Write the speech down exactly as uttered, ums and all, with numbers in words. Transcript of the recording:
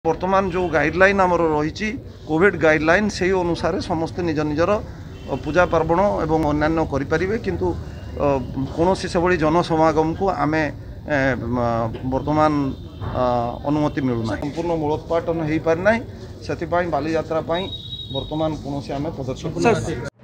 वर्तमान जो गाइडलाइन आमर रही कोविड गाइडलाइन से अनुसार समस्ते निज निजर पूजा पार्वण एवं अन्यान्य करें किंतु कौन से भाई जनसमागम को आम वर्तमान अनुमति मिलूना संपूर्ण मूलोत्पाटन हो पारिना से बाली यात्रा वर्तमान कौन आम पदक्षेप